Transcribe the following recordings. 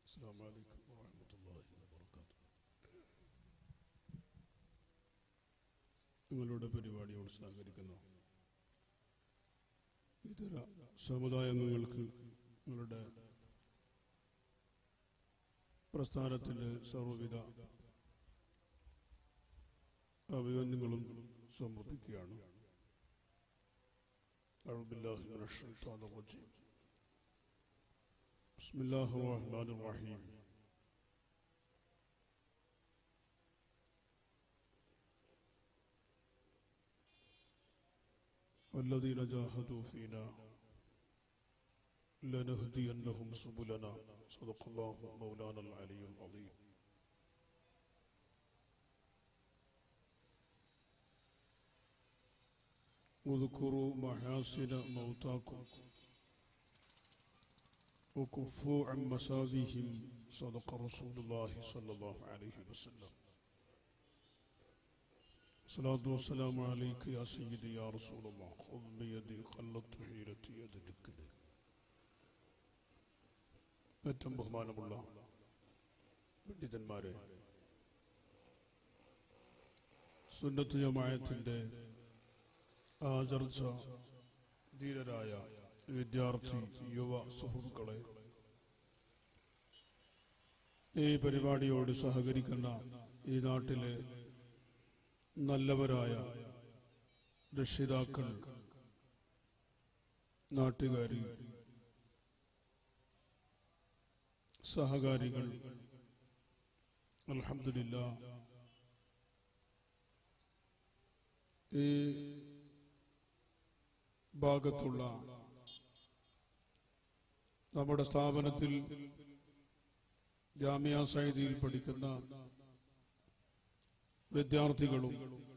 السلام عليكم ورحمة الله وبركاته. നിങ്ങളുടെ പരിപാടിയോട് സഹകരിക്കുന്ന ഇതര സമുദായാംഗങ്ങൾക്ക് നിങ്ങളുടെ പ്രസ്ഥാനത്തിൻ്റെ സർവ്വവിധ അഭിനന്ദനങ്ങളും സമർപ്പിക്കുകയാണ്. അഊദുബില്ലാഹി മിനശ് ശൈത്വാനിർ റജീം. ബിസ്മില്ലാഹിർ റഹ്മാനിർ റഹീം. والذين جاهدوا فينا لنهدينهم سبلنا صدق الله مولانا العلي العظيم. واذكروا محاسن موتاكم وكفوا عن مساويهم صدق رسول الله صلى الله عليه وسلم. الصلاة والسلام عليك يا سيدي يا رسول الله خذ بيدي خلت حيرتي يدك. ഏറ്റവും ബഹുമാനമുള്ള പണ്ഡിതന്മാരെ, സുന്നത്ത് ജമാഅത്തിന്റെ ആചർച്ച ധീരരായ വിദ്യാർത്ഥി യുവ സുഹൃത്തുക്കളെ, ഈ പരിപാടിയോട് സഹകരിക്കുന്ന ഈ നാട്ടിലെ നല്ലവരായ രക്ഷിതാക്കൾ, നാട്ടുകാരി, സഹകാരികൾ, അൽഹംദുലില്ലാഹ് ഈ ഭാഗത്തുള്ള നമ്മുടെ സ്ഥാപനത്തിൽ ജാമിയ സയ്യിദിയിൽ പഠിക്കുന്ന വിദ്യാർത്ഥികളും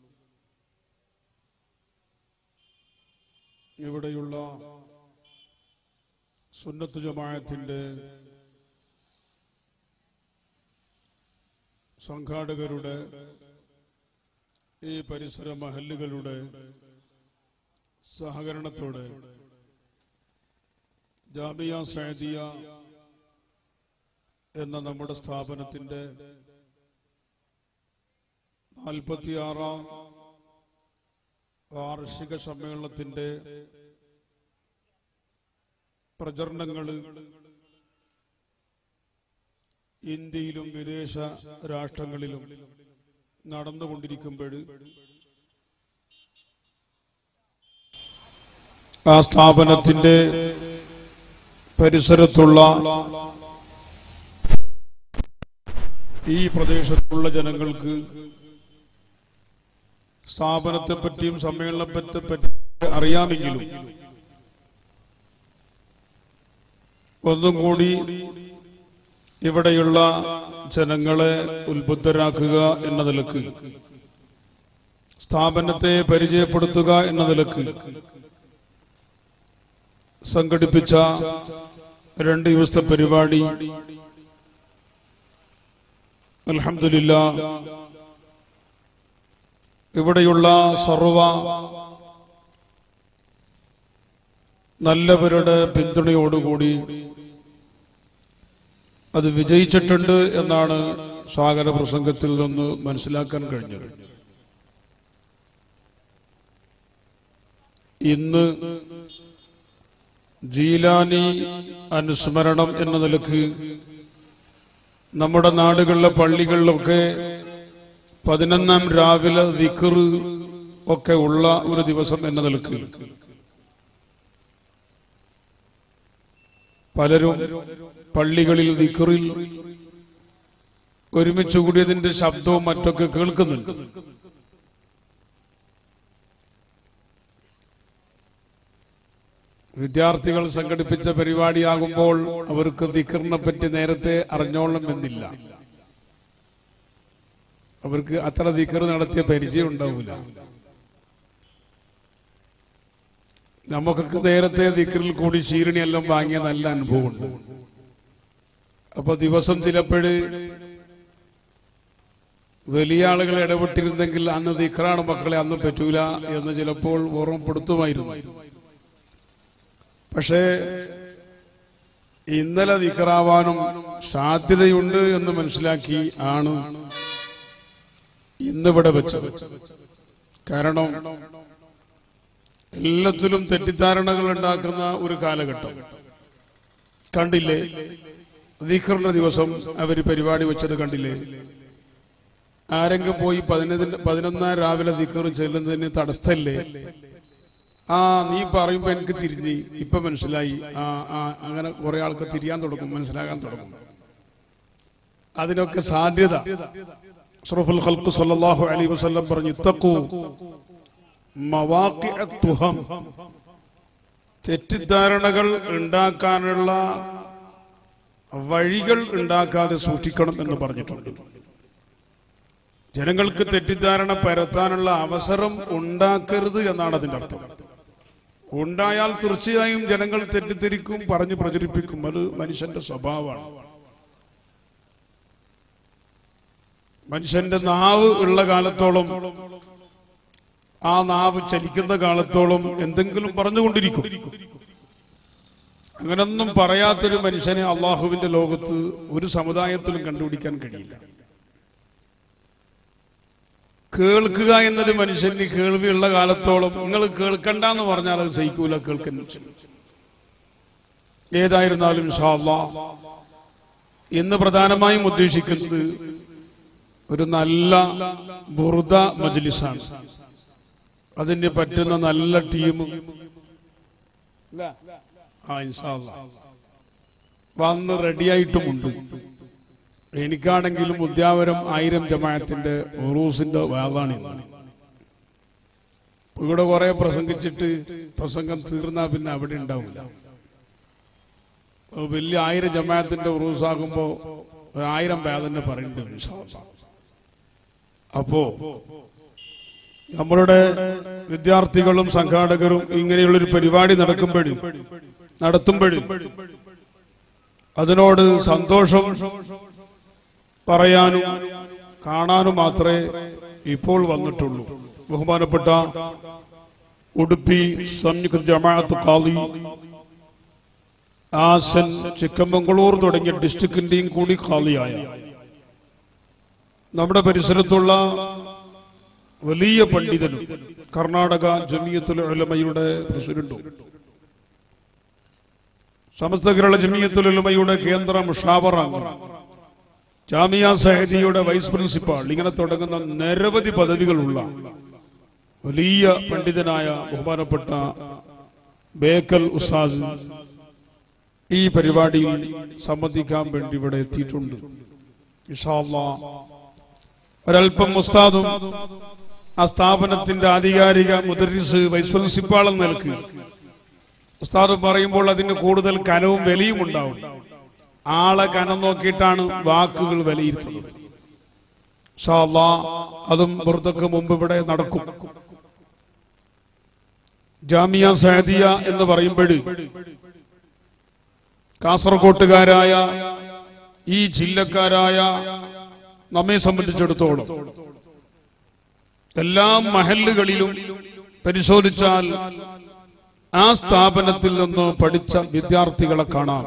ഇവിടെയുള്ള സുന്നത്ത് ജമാഅത്തിന്റെ സംഘാടകരുടെ, ഈ പരിസര മഹല്ലുകളുടെ സഹകരണത്തോടെ ജാമിയ സയ്യിദിയ എന്ന നമ്മുടെ സ്ഥാപനത്തിന്റെ 46ാം വാർഷിക സമ്മേളനത്തിന്റെ പ്രചരണങ്ങൾ ഇന്ത്യയിലും വിദേശ രാഷ്ട്രങ്ങളിലും നടന്നുകൊണ്ടിരിക്കുമ്പോൾ ആ സ്ഥാപനത്തിന്റെ പരിസരത്തുള്ള ഈ പ്രദേശത്തുള്ള ജനങ്ങൾക്ക് സ്ഥാപനത്തെപ്പറ്റിയും സമ്മേളനത്തെപ്പറ്റി അറിയാമെങ്കിലും ഒന്നും കൂടി ഇവിടെയുള്ള ജനങ്ങളെ ഉത്ബുദ്ധരാക്കുക എന്ന നിലക്ക്, സ്ഥാപനത്തെ പരിചയപ്പെടുത്തുക എന്ന നിലക്ക് സംഘടിപ്പിച്ച 2 ദിവസത്തെ പരിപാടി അൽഹംദുലില്ലാഹ് ഇവിടെയുള്ള സർവ നല്ലവരുടെ പിന്തുണയോടുകൂടി അത് വിജയിച്ചിട്ടുണ്ട് എന്നാണ് സ്വാഗത പ്രസംഗത്തിൽ നിന്ന് മനസ്സിലാക്കാൻ കഴിഞ്ഞത്. ഇന്ന് ജീലാനി അനുസ്മരണം എന്ന നിലക്ക് നമ്മുടെ നാടുകളിലെ പള്ളികളിലൊക്കെ 11-ാം രാവിലെ ദിക്ർ ഒക്കെ ഉള്ള ഒരു ദിവസം എന്ന നിലക്ക് പലരും പള്ളികളിൽ ദിക്റിൽ ഒരുമിച്ച് കൂടിയതിന്റെ ശബ്ദവും മറ്റൊക്കെ കേൾക്കുന്നുണ്ട്. വിദ്യാർത്ഥികൾ സംഘടിപ്പിച്ച പരിപാടിയാകുമ്പോൾ അവർക്ക് ദിക്റിനെ പറ്റി നേരത്തെ അറിഞ്ഞോളണമെന്നില്ല. അവർക്ക് അത്ര ദിക്ർ നടത്തിയ പരിചയം ഉണ്ടാവില്ല. നമുക്കൊക്കെ നേരത്തെ ദിക്റിൽ കൂടി ശീരണിയെല്ലാം വാങ്ങിയ നല്ല അനുഭവമുണ്ട്. അപ്പൊ ദിവസം ചിലപ്പോഴ് വലിയ ആളുകൾ ഇടപെട്ടിരുന്നെങ്കിൽ അന്ന് ദിക്റാണ് മക്കളെ, അന്ന് പറ്റൂല എന്ന് ചിലപ്പോൾ ഓർമ്മപ്പെടുത്തുമായിരുന്നു. പക്ഷേ ഇന്നലെ ദിക്റാവാനും സാധ്യതയുണ്ട് എന്ന് മനസ്സിലാക്കി ആണ് ഇന്നിവിടെ വെച്ചത്. കാരണം എല്ലാത്തിലും തെറ്റിദ്ധാരണകൾ ഉണ്ടാക്കുന്ന ഒരു കാലഘട്ടം കണ്ടില്ലേ? ദിക്റിന്റെ ദിവസം അവര് പരിപാടി വെച്ചത് കണ്ടില്ലേ? ആരെങ്കിലും പോയി 11 രാവിലെ ദിക്ർ ചെല്ലുന്നതിന് തടസ്സല്ലേ? നീ പറയുമ്പോ എനിക്ക് തിരിഞ്ഞ് ഇപ്പൊ മനസ്സിലായി. അങ്ങനെ കുറെ ആൾക്ക് തിരിയാൻ തുടങ്ങും, മനസ്സിലാകാൻ തുടങ്ങും. അതിനൊക്കെ സാധ്യത അഷ്റഫുൽ ഖൽഖ് സ്വല്ലല്ലാഹു അലൈഹി വസല്ലം പറഞ്ഞു, ഇത്തഖൂ മവാഖിഅത് തുഹം, തെറ്റിദ്ധാരണകൾ ഉണ്ടാക്കാനുള്ള വഴികൾ ഉണ്ടാക്കാതെ സൂക്ഷിക്കണം എന്ന് പറഞ്ഞിട്ടുണ്ട്. ജനങ്ങൾക്ക് തെറ്റിദ്ധാരണ പരത്താനുള്ള അവസരം ഉണ്ടാക്കരുത് എന്നാണ് അതിന്റെ അർത്ഥം. ഉണ്ടായാൽ തീർച്ചയായും ജനങ്ങൾ തെറ്റിദ്ധരിക്കും, പറഞ്ഞ് പ്രചരിപ്പിക്കും. അത് മനുഷ്യന്റെ സ്വഭാവമാണ്. മനുഷ്യന്റെ നാവ് ഉള്ള കാലത്തോളം, ആ നാവ് ചലിക്കുന്ന കാലത്തോളം എന്തെങ്കിലും പറഞ്ഞുകൊണ്ടിരിക്കും. അങ്ങനൊന്നും പറയാത്തൊരു മനുഷ്യനെ അള്ളാഹുവിന്റെ ലോകത്ത് ഒരു സമുദായത്തിലും കണ്ടുപിടിക്കാൻ കഴിയില്ല. കേൾക്കുക എന്നത് മനുഷ്യന് കേൾവിയുള്ള കാലത്തോളം, നിങ്ങൾ കേൾക്കണ്ടെന്ന് പറഞ്ഞാൽ അത് സഹിക്കൂല, കേൾക്കുന്ന. ഏതായിരുന്നാലും ഇൻഷാ അല്ലാഹ് ഇന്ന് പ്രധാനമായും ഉദ്ദേശിക്കുന്നത് ഒരു നല്ല ബുർദ മജ്ലിസാണ്. അതിന് പറ്റുന്ന നല്ല ടീം ഇൻഷാ അല്ലാഹ് വന്ന് റെഡിയായിട്ടുമുണ്ട്. എനിക്കാണെങ്കിലും ഉദ്യാവരം 1000 ജമാഅത്തിന്റെ ഉറൂസിന്റെ വാദാണ് ഇന്ന്. ഇവിടെ കുറെ പ്രസംഗിച്ചിട്ട് പ്രസംഗം തീർന്നാ പിന്നെ അവിടെ ഉണ്ടാവില്ല. വലിയ 1000 ജമാഅത്തിന്റെ ഉറൂസാകുമ്പോ 1000 വേദന പറയുന്നുണ്ട് ഇൻഷാ അല്ലാഹ്. അപ്പോ നമ്മളുടെ വിദ്യാർത്ഥികളും സംഘാടകരും ഇങ്ങനെയുള്ളൊരു പരിപാടി നടത്തുമ്പോഴും അതിനോട് സന്തോഷം പറയാനും കാണാനും മാത്രമേ ഇപ്പോൾ വന്നിട്ടുള്ളൂ. ബഹുമാനപ്പെട്ട ഉടുപ്പി സംയുക്ത ജമാഅത്ത് ഖാദി ആസൻ ചിക്കമംഗളൂർ തുടങ്ങിയ ഡിസ്ട്രിക്റ്റിന്റെയും കൂടി ഖാദിയായ നമ്മുടെ പരിസരത്തുള്ള വലിയ പണ്ഡിതനും കർണാടക ജമിയത്തുൽ ഉലമയുടെ പ്രസിഡന്റും സമസ്ത കേരള ജമിയത്തുൽ ഉലമയുടെ കേന്ദ്ര മുഷാവറ അംഗം, ജാമിയ സഹദിയുടെ വൈസ് പ്രിൻസിപ്പാൾ, ഇങ്ങനെ തുടങ്ങുന്ന നിരവധി പദവികളുള്ള വലിയ പണ്ഡിതനായ ബഹുമാനപ്പെട്ട ബേക്കൽ ഉസ്താദ് ഈ പരിപാടിയിൽ സംബന്ധിക്കാൻ വേണ്ടി ഇവിടെ എത്തിയിട്ടുണ്ട്. ഇൻഷാ അല്ലാഹ് ഒരൽപ്പം ഉസ്താദും ആ സ്ഥാപനത്തിന്റെ ആധികാരിക മുദർരിസ് വൈസ് പ്രിൻസിപ്പാൾ എന്ന നിലക്ക് ഉസ്താദ് പറയുമ്പോൾ അതിന് കൂടുതൽ കനവും വിലയും ഉണ്ടാവും. ആളെ കനം നോക്കിയിട്ടാണ് വാക്കുകൾ വിലയിരുത്തുന്നത്. ഇൻഷാ അല്ലാഹ് അതും ബുർദക്ക് മുമ്പ് ഇവിടെ നടക്കും. ജാമിയ സഅദിയ എന്ന് പറയുമ്പോൾ കാസർകോട്ടുകാരായ ഈ ജില്ലക്കാരായ നമ്മെ സംബന്ധിച്ചിടത്തോളം എല്ലാ മഹല്ലുകളിലും പരിശോധിച്ചാൽ ആ സ്ഥാപനത്തിൽ നിന്ന് പഠിച്ച വിദ്യാർത്ഥികളെ കാണാം.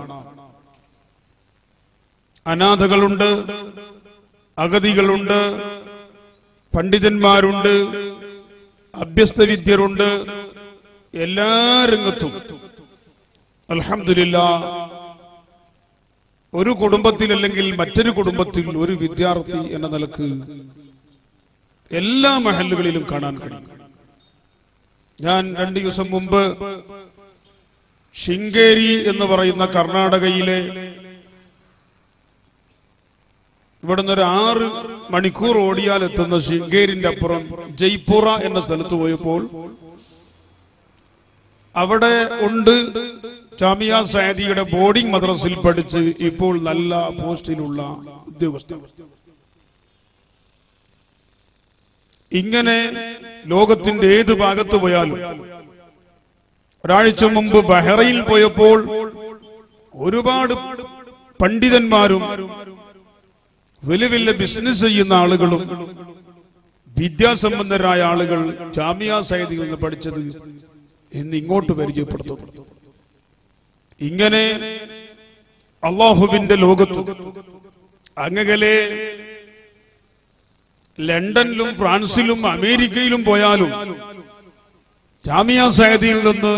അനാഥകളുണ്ട്, അഗതികളുണ്ട്, പണ്ഡിതന്മാരുണ്ട്, അഭ്യസ്തവിദ്യരുണ്ട്. എല്ലാ രംഗത്തും അൽഹംദുലില്ലാഹ് ഒരു കുടുംബത്തിലല്ലെങ്കിൽ മറ്റൊരു കുടുംബത്തിൽ ഒരു വിദ്യാർത്ഥി എന്ന നിലക്ക് എല്ലാ മഹല്ലുകളിലും കാണാൻ കഴിയും. ഞാൻ 2 ദിവസം മുമ്പ് ശിങ്കേരി എന്ന് പറയുന്ന കർണാടകയിലെ ഇവിടുന്ന് ഒരു 6 മണിക്കൂർ ഓടിയാൽ എത്തുന്ന ശിങ്കേരിന്റെ അപ്പുറം ജയ്പൂര എന്ന സ്ഥലത്ത് പോയപ്പോൾ അവിടെ ഉണ്ട് ജാമിയ സഅദിയുടെ ബോർഡിംഗ് മദ്രസയിൽ പഠിച്ച് ഇപ്പോൾ നല്ല പോസ്റ്റിലുള്ള ഉദ്യോഗസ്ഥർ. ഇങ്ങനെ ലോകത്തിന്റെ ഏത് ഭാഗത്ത് പോയാലും, ഒരാഴ്ച മുമ്പ് ബഹ്റൈനിൽ പോയപ്പോൾ ഒരുപാട് പണ്ഡിതന്മാരും വലിയ വലിയ ബിസിനസ് ചെയ്യുന്ന ആളുകളും വിദ്യാസമ്പന്നരായ ആളുകൾ ജാമിയ സഅദിയിൽ നിന്ന് പഠിച്ചത് ഇന്ന് ഇങ്ങോട്ട് പരിചയപ്പെടുത്തുന്നു. ഇങ്ങനെ അള്ളാഹുവിന്റെ ലോകത്ത് അങ്ങകലെ ലണ്ടനിലും ഫ്രാൻസിലും അമേരിക്കയിലും പോയാലും ജാമിയ സഅദിയിൽ നിന്ന്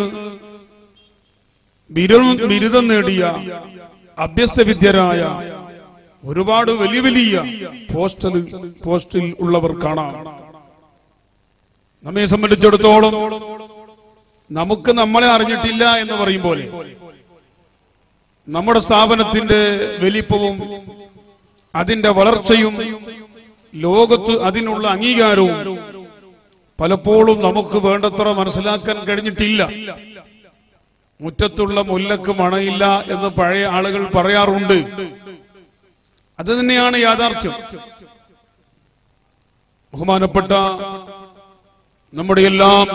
ബിരുദം നേടിയ അഭ്യസ്ത വിദ്യരായ ഒരുപാട് വലിയ വലിയ പോസ്റ്റിൽ ഉള്ളവർ കാണാം. നമ്മെ സംബന്ധിച്ചിടത്തോളം നമുക്ക് നമ്മളെ അറിഞ്ഞിട്ടില്ല എന്ന് പറയും പോലെ നമ്മുടെ സ്ഥാപനത്തിന്റെ വലിപ്പവും അതിന്റെ വളർച്ചയും ലോകത്ത് അതിനുള്ള അംഗീകാരവും പലപ്പോഴും നമുക്ക് വേണ്ടത്ര മനസ്സിലാക്കാൻ കഴിഞ്ഞിട്ടില്ല. മുറ്റത്തുള്ള മുല്ലക്ക് മണയില്ല എന്ന് പഴയ ആളുകൾ പറയാറുണ്ട്. അത് തന്നെയാണ് യാഥാർത്ഥ്യം. ബഹുമാനപ്പെട്ട നമ്മുടെ എല്ലാം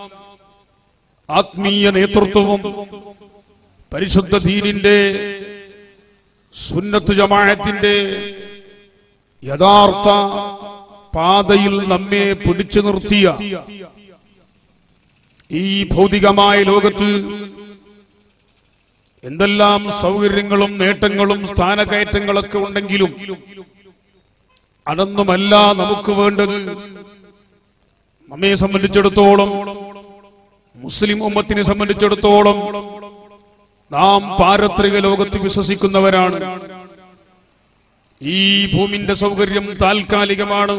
ആത്മീയ നേതൃത്വവും പരിശുദ്ധ ദീനിന്റെ സുന്നത്ത് ജമാഅത്തിന്റെ യഥാർത്ഥ പാതയിൽ നമ്മെ പിടിച്ചു നിർത്തിയ ഈ ഭൗതികമായ ലോകത്ത് എന്തെല്ലാം സൗകര്യങ്ങളും നേട്ടങ്ങളും സ്ഥാനകയറ്റങ്ങളൊക്കെ ഉണ്ടെങ്കിലും അതൊന്നുമല്ല നമുക്ക് വേണ്ടത്. നമ്മെ സംബന്ധിച്ചിടത്തോളം, മുസ്ലിം ഉമ്മത്തിനെ സംബന്ധിച്ചിടത്തോളം നാം പാരത്രിക ലോകത്ത് വിശ്വസിക്കുന്നവരാണ്. ഈ ഭൂമിന്റെ സൗകര്യം താൽക്കാലികമാണ്.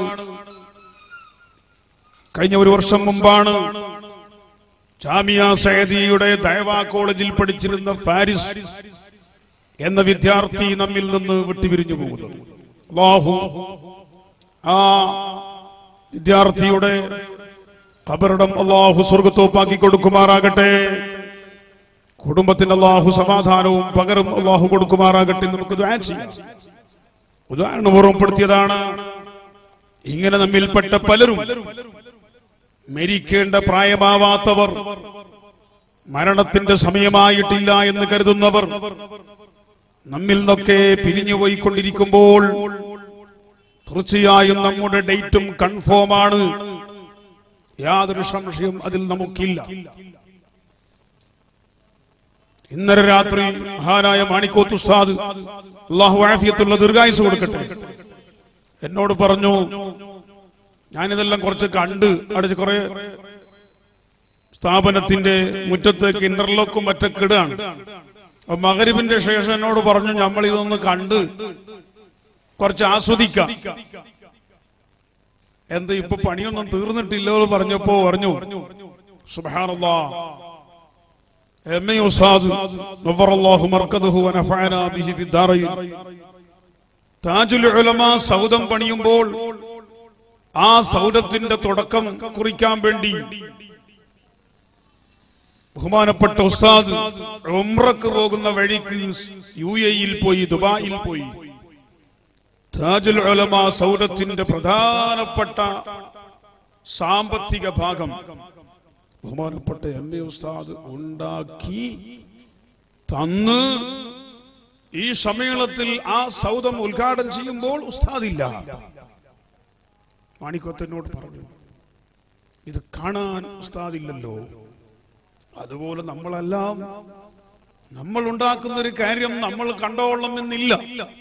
കഴിഞ്ഞ ഒരു വർഷം മുമ്പാണ് ജാമിയ സഅദിയുടെ ദഅവാ കോളേജിൽ പഠിച്ചിരുന്ന ഫാരിസ് എന്ന വിദ്യാർത്ഥി നമ്മിൽ നിന്ന് വിട്ടുപിരിഞ്ഞു പോകുന്നത്. അല്ലാഹു ആ വിദ്യാർത്ഥിയുടെ ഖബറിടം അല്ലാഹു സ്വർഗ്ഗത്തോപ്പാക്കി കൊടുക്കുമാറാകട്ടെ. കുടുംബത്തിന് അല്ലാഹു സമാധാനവും പകരം അല്ലാഹു കൊടുക്കുമാറാകട്ടെ. നമുക്ക് ദുആ ചെയ്യാം. ഉദാഹരണം ഓർമ്മപ്പെടുത്തിയതാണ്. ഇങ്ങനെ നമ്മിൽപ്പെട്ട പലരും, മരിക്കേണ്ട പ്രായമാവാത്തവർ, മരണത്തിന്റെ സമയമായിട്ടില്ല എന്ന് കരുതുന്നവർ നമ്മിൽ നിന്നൊക്കെ പിരിഞ്ഞുപോയിക്കൊണ്ടിരിക്കുമ്പോൾ തീർച്ചയായും നമ്മുടെ ഡേറ്റും കൺഫേമാണ്. യാതൊരു സംശയം അതിൽ നമുക്കില്ല. ഇന്നലെ രാത്രി മഹാനായ മാണിക്കോത്ത് ഉസ്താദ്, അല്ലാഹു ആഫിയത്തുള്ള ദീർഘായുസ്സ് കൊടുക്കട്ടെ, എന്നോട് പറഞ്ഞു, ഞാനിതെല്ലാം കുറച്ച് കണ്ട് അടിച്ച് കുറെ സ്ഥാപനത്തിന്റെ മുറ്റത്തേക്ക് ഇന്റർലോക്കും മറ്റൊക്കെ ഇടാണ്. അപ്പൊ മഗ്‌രിബിന്റെ ശേഷം എന്നോട് പറഞ്ഞു, നമ്മൾ ഇതൊന്ന് കണ്ട് കുറച്ച് ആസ്വദിക്കാം. എന്ത് ഇപ്പൊ പണിയൊന്നും തീർന്നിട്ടില്ലോ പറഞ്ഞപ്പോ പറഞ്ഞു, സുബ്ഹാനല്ലാഹ്, എംഎ ഉസ്താദ് നവറല്ലാഹു മർകദഹു വനഫഅനാ ബിഹി ഫിദ്ദാറൈൻ താജുൽ ഉലമ സൗദം പണിയുമ്പോൾ ആ സൗദത്തിന്റെ തുടക്കം കുറിക്കാൻ വേണ്ടി ബഹുമാനപ്പെട്ട ഉസ്താദ് ഉംറക്ക് പോകുന്ന വഴിക്ക് യുഎഇയിൽ പോയി, ദുബായിൽ പോയി. താജുൽ ഉലമ സൗദത്തിന്റെ പ്രധാനപ്പെട്ട സാമ്പത്തിക ഭാഗം ബഹുമാനപ്പെട്ട എംഎ ഉസ്താദ് ഉണ്ടാക്കി തന്ന് ഈ സമ്മേളനത്തിൽ ആ സൗദം ഉദ്ഘാടനം ചെയ്യുമ്പോൾ ഉസ്താദില്ല. മാണിക്കോത്തിനോട് പറഞ്ഞു, ഇത് കാണാൻ ഉസ്താദില്ലല്ലോ. അതുപോലെ നമ്മളെല്ലാം നമ്മൾ ഉണ്ടാക്കുന്ന ഒരു കാര്യം നമ്മൾ കണ്ടോളണമെന്നില്ല.